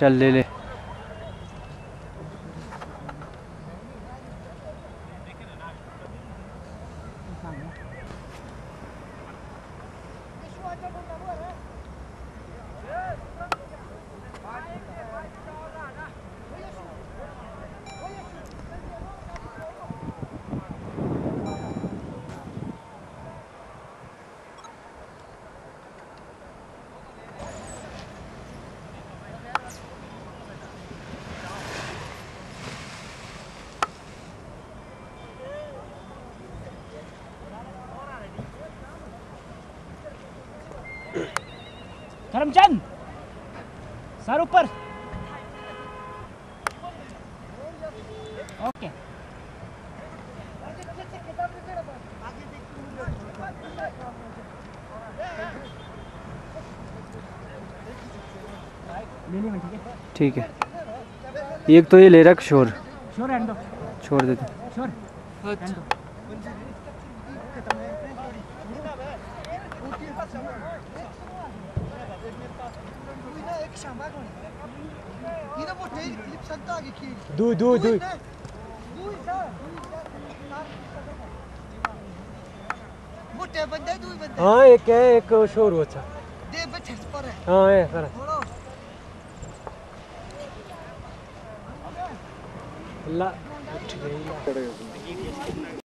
चल ले ले। करमचंद सर ऊपर। ओके ठीक है। एक तो ये ले रख शोर श्योर हैंड दो। छोड़ दे दे। श्योर हैंड दो। दू दू दू हाँ एक है एक शोर हो अच्छा हाँ है ला